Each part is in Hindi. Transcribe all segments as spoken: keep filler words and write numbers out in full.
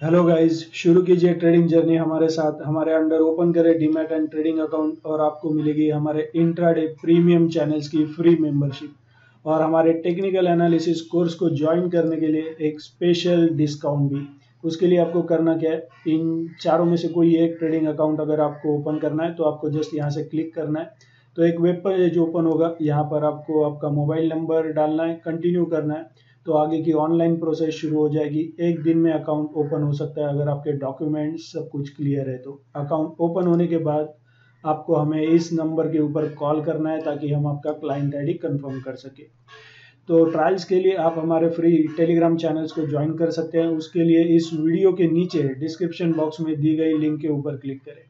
हेलो गाइस, शुरू कीजिए ट्रेडिंग जर्नी हमारे साथ। हमारे अंडर ओपन करें डीमैट एंड ट्रेडिंग अकाउंट और आपको मिलेगी हमारे इंट्राडे प्रीमियम चैनल्स की फ्री मेंबरशिप और हमारे टेक्निकल एनालिसिस कोर्स को ज्वाइन करने के लिए एक स्पेशल डिस्काउंट भी। उसके लिए आपको करना क्या है, इन चारों में से कोई एक ट्रेडिंग अकाउंट अगर आपको ओपन करना है तो आपको जस्ट यहाँ से क्लिक करना है। तो एक वेब पेज ओपन होगा, यहाँ पर आपको आपका मोबाइल नंबर डालना है, कंटिन्यू करना है, तो आगे की ऑनलाइन प्रोसेस शुरू हो जाएगी। एक दिन में अकाउंट ओपन हो सकता है अगर आपके डॉक्यूमेंट्स सब कुछ क्लियर है तो। अकाउंट ओपन होने के बाद आपको हमें इस नंबर के ऊपर कॉल करना है ताकि हम आपका क्लाइंट आईडी कंफर्म कर सके। तो ट्रायल्स के लिए आप हमारे फ्री टेलीग्राम चैनल्स को ज्वाइन कर सकते हैं। उसके लिए इस वीडियो के नीचे डिस्क्रिप्शन बॉक्स में दी गई लिंक के ऊपर क्लिक करें।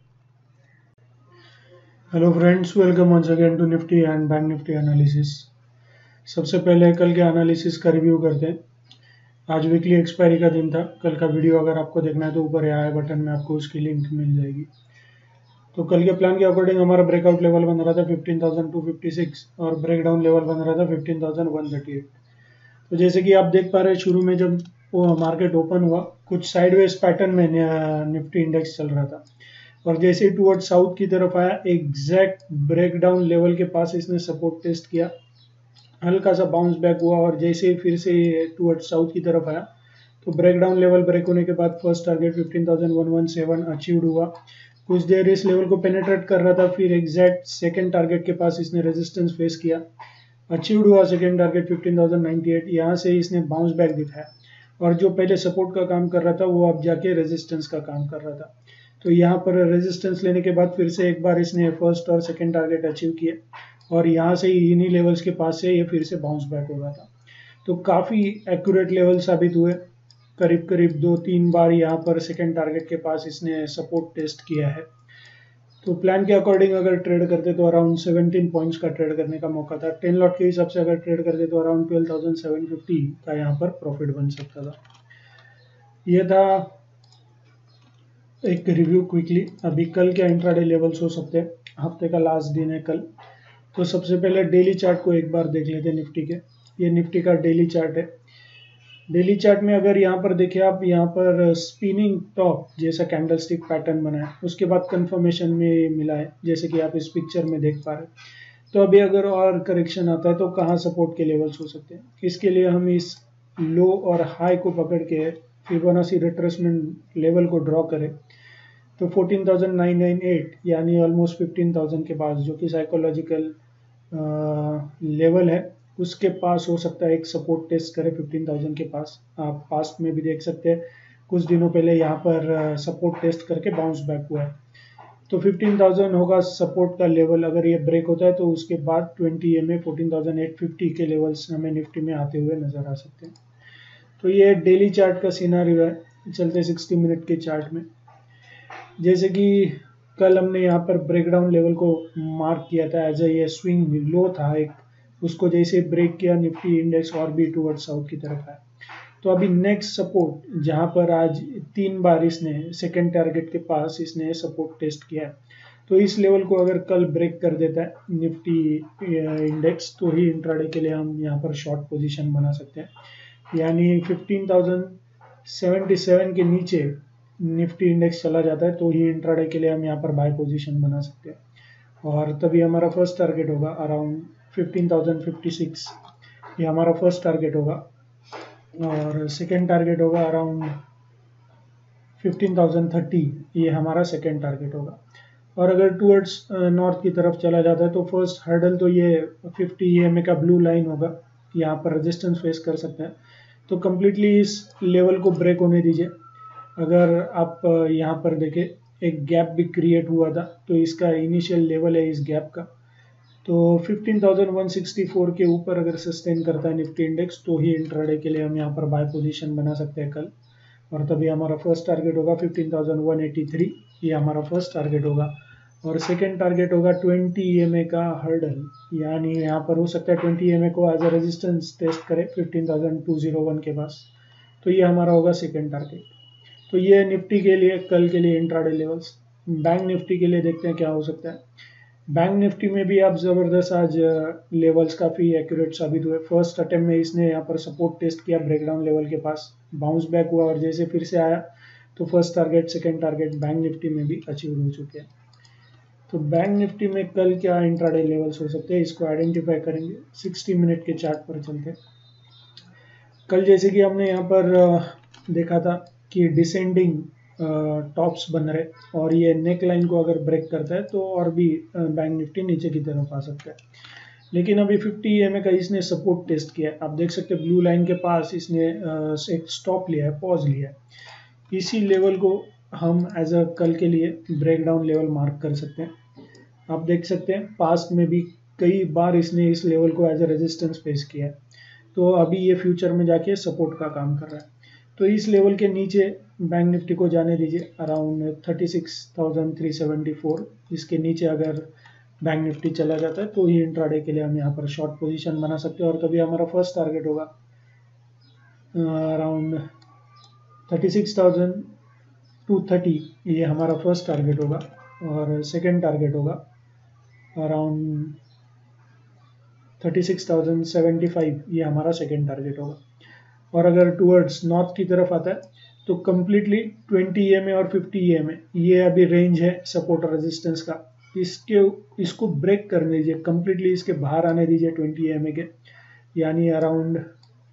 Hello friends, welcome once again to Nifty and bank Nifty analysis. सबसे पहले कल के एनालिसिस का रिव्यू करते हैं। आज वीकली एक्सपायरी का दिन था। कल का वीडियो अगर आपको देखना है तो ऊपर आई बटन में आपको उसकी लिंक मिल जाएगी। तो कल के प्लान के अकॉर्डिंग हमारा ब्रेकआउट लेवल बन रहा था fifteen thousand two fifty six और ब्रेक डाउन लेवल बन रहा था fifteen thousand one thirty eight. तो जैसे कि आप देख पा रहे हैं, शुरू में जब वो मार्केट ओपन हुआ कुछ साइडवेज पैटर्न में निफ्टी इंडेक्स चल रहा था और जैसे ही टुवर्ड साउथ की तरफ आया, एग्जैक्ट ब्रेक डाउन लेवल के पास इसने सपोर्ट टेस्ट किया, हल्का सा बाउंस बैक हुआ और जैसे ही फिर से टुवर्ड साउथ की तरफ आया तो ब्रेक डाउन लेवल ब्रेक होने के बाद first target fifteen thousand one hundred seven achieved हुआ। कुछ देर इस लेवल को पेनिट्रेट कर रहा था, फिर एग्जैक्ट सेकंड टारगेट के पास इसने रेजिस्टेंस फेस किया, अचीव्ड हुआ second target fifteen thousand ninety eight. यहाँ से इसने बाउंस बैक दिखाया और जो पहले सपोर्ट का काम कर रहा था वो अब जाके रेजिस्टेंस का काम कर रहा था। तो यहाँ पर रेजिस्टेंस लेने के बाद फिर से एक बार इसने फर्स्ट और सेकंड टारगेट अचीव किए और यहाँ से इन्हीं लेवल्स के पास से ये फिर से बाउंस बैक हो रहा था। तो काफ़ी एक्यूरेट लेवल साबित हुए। करीब करीब दो तीन बार यहाँ पर सेकंड टारगेट के पास इसने सपोर्ट टेस्ट किया है। तो प्लान के अकॉर्डिंग अगर ट्रेड करते तो अराउंड सेवनटीन पॉइंट्स का ट्रेड करने का मौका था। टेन लॉट के हिसाब से अगर ट्रेड करते तो around twelve thousand seven fifty का यहाँ पर प्रॉफिट बन सकता था। यह था एक रिव्यू क्विकली। अभी कल क्या इंट्राडे लेवल्स हो सकते हैं, हफ्ते का लास्ट दिन है कल। तो सबसे पहले डेली चार्ट को एक बार देख लेते हैं निफ्टी के। ये निफ्टी का डेली चार्ट है। डेली चार्ट में अगर यहाँ पर देखें आप, यहाँ पर स्पिनिंग टॉप जैसा कैंडलस्टिक पैटर्न बना है, उसके बाद कंफर्मेशन में मिला है जैसे कि आप इस पिक्चर में देख पा रहे हैं। तो अभी अगर और करेक्शन आता है तो कहाँ सपोर्ट के लेवल्स हो सकते हैं, इसके लिए हम इस लो और हाई को पकड़ के फिबोनाची रिट्रेसमेंट लेवल को ड्रॉ करें तो fourteen thousand nine nine eight यानी ऑलमोस्ट फिफ्टीन थाउजेंड के पास, जो कि साइकोलॉजिकल लेवल है, उसके पास हो सकता है एक सपोर्ट टेस्ट करे फिफ्टीन थाउजेंड के पास। आप पास्ट में भी देख सकते हैं कुछ दिनों पहले यहाँ पर सपोर्ट टेस्ट करके बाउंस बैक हुआ है। तो फिफ्टीन थाउजेंड होगा सपोर्ट का लेवल। अगर ये ब्रेक होता है तो उसके बाद twenty M A fourteen thousand eight fifty के लेवल्स हमें निफ्टी में आते हुए नजर आ सकते हैं। तो ये डेली चार्ट का सिनारियो है। चलते सिक्सटी मिनट के चार्ट में, जैसे कि कल हमने यहाँ पर ब्रेकडाउन लेवल को मार्क किया था एज ए ये स्विंग लो था एक, उसको जैसे ब्रेक किया निफ्टी इंडेक्स और भी टुवर्ड साउथ की तरफ है। तो अभी नेक्स्ट सपोर्ट जहाँ पर आज तीन बार इसने सेकंड टारगेट के पास इसने सपोर्ट टेस्ट किया है, तो इस लेवल को अगर कल ब्रेक कर देता है निफ्टी इंडेक्स तो ही इंट्राडे के लिए हम यहाँ पर शॉर्ट पोजीशन बना सकते हैं। यानी फिफ्टीन थाउजेंड सेवेंटी सेवन के नीचे निफ्टी इंडेक्स चला जाता है तो ही इंट्राडे के लिए हम यहाँ पर बाय पोजीशन बना सकते हैं और तभी हमारा फर्स्ट टारगेट होगा around fifteen thousand fifty six, ये हमारा फर्स्ट टारगेट होगा और सेकेंड टारगेट होगा अराउंड फिफ्टीन थाउजेंड थर्टी, ये हमारा सेकेंड टारगेट होगा। और अगर टूवर्ड्स नॉर्थ की तरफ चला जाता है तो फर्स्ट हर्डल तो ये फिफ्टी ई एम ए का ब्लू लाइन होगा, यहाँ पर रेजिस्टेंस फेस कर सकते हैं। तो कम्प्लीटली इस लेवल को ब्रेक होने दीजिए। अगर आप यहाँ पर देखें एक गैप भी क्रिएट हुआ था, तो इसका इनिशियल लेवल है इस गैप का, तो fifteen thousand one sixty four के ऊपर अगर सस्टेन करता है निफ्टी इंडेक्स तो ही इंट्राडे के लिए हम यहाँ पर बाय पोजीशन बना सकते हैं कल। और तभी हमारा फर्स्ट टारगेट होगा fifteen thousand one eighty three, ये हमारा फर्स्ट टारगेट होगा और सेकेंड टारगेट होगा ट्वेंटी ई एम ए का हर्डल, यानी यहाँ पर हो सकता है ट्वेंटी ई एम ए को एज अ रेजिस्टेंस टेस्ट करे fifteen thousand two zero one के पास, तो ये हमारा होगा सेकेंड टारगेट। तो ये निफ्टी के लिए कल के लिए इंट्राडे लेवल्स। बैंक निफ्टी के लिए देखते हैं क्या हो सकता है। बैंक निफ्टी में भी आप ज़बरदस्त आज लेवल्स काफ़ी एक्यूरेट साबित हुए। फर्स्ट अटेम्प्ट में इसने यहाँ पर सपोर्ट टेस्ट किया ब्रेकडाउन लेवल के पास, बाउंस बैक हुआ और जैसे फिर से आया तो first target second target bank Nifty में भी अचीव हो चुके हैं। तो बैंक निफ्टी में कल क्या इंट्राडे लेवल्स हो सकते हैं इसको आइडेंटिफाई करेंगे। साठ मिनट के चार्ट पर चलते हैं। कल जैसे कि हमने यहाँ पर देखा था कि डिसेंडिंग टॉप्स बन रहे और ये नेक लाइन को अगर ब्रेक करता है तो और भी बैंक निफ्टी नीचे की तरफ आ सकता है। लेकिन अभी पचास ई एम ए का इसने सपोर्ट टेस्ट किया है। आप देख सकते हैं ब्लू लाइन के पास इसने एक स्टॉप लिया है, पॉज लिया है। इसी लेवल को हम एज अ कल के लिए ब्रेकडाउन लेवल मार्क कर सकते हैं। आप देख सकते हैं पास्ट में भी कई बार इसने इस लेवल को एज अ रेजिस्टेंस फेस किया है, तो अभी ये फ्यूचर में जाके सपोर्ट का काम कर रहा है। तो इस लेवल के नीचे बैंक निफ्टी को जाने दीजिए around thirty six thousand three seventy four. इसके नीचे अगर बैंक निफ्टी चला जाता है तो ये इंट्राडे के लिए हम यहाँ पर शॉर्ट पोजीशन बना सकते हैं और तभी हमारा फर्स्ट टारगेट होगा around thirty six thousand two thirty, ये हमारा फर्स्ट टारगेट होगा और सेकेंड टारगेट होगा around thirty six thousand seventy five, ये हमारा सेकेंड टारगेट होगा। और अगर टूवर्ड्स नॉर्थ की तरफ आता है तो completely twenty E M A और फिफ्टी ई एम ए, ये अभी रेंज है सपोर्ट और रेजिस्टेंस का। इसके इसको ब्रेक करने दीजिए, कम्प्लीटली इसके बाहर आने दीजिए ट्वेंटी ई एम ए के, यानी अराउंड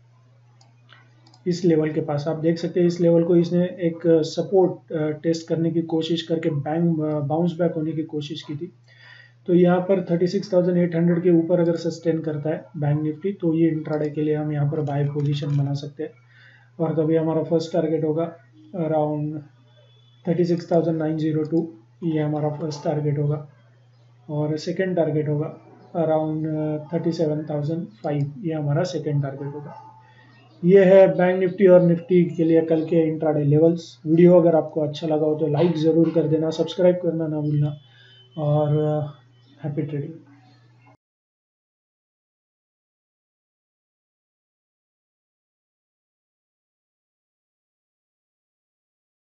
इस लेवल के पास। आप देख सकते हैं इस लेवल को इसने एक सपोर्ट टेस्ट करने की कोशिश करके बैंक बाउंस बैक होने की कोशिश की थी। तो यहाँ पर thirty six thousand eight hundred के ऊपर अगर सस्टेन करता है बैंक निफ्टी तो ये इंट्राडे के लिए हम यहाँ पर बाय पोजीशन बना सकते हैं और तभी हमारा फर्स्ट टारगेट होगा around thirty six thousand nine zero two, ये हमारा फर्स्ट टारगेट होगा और सेकेंड टारगेट होगा around thirty seven thousand five, ये हमारा सेकेंड टारगेट होगा। ये है बैंक निफ्टी और निफ्टी के लिए कल के इंट्राडे लेवल्स। वीडियो अगर आपको अच्छा लगा हो तो लाइक ज़रूर कर देना, सब्सक्राइब करना ना भूलना और हैप्पी ट्रेडिंग।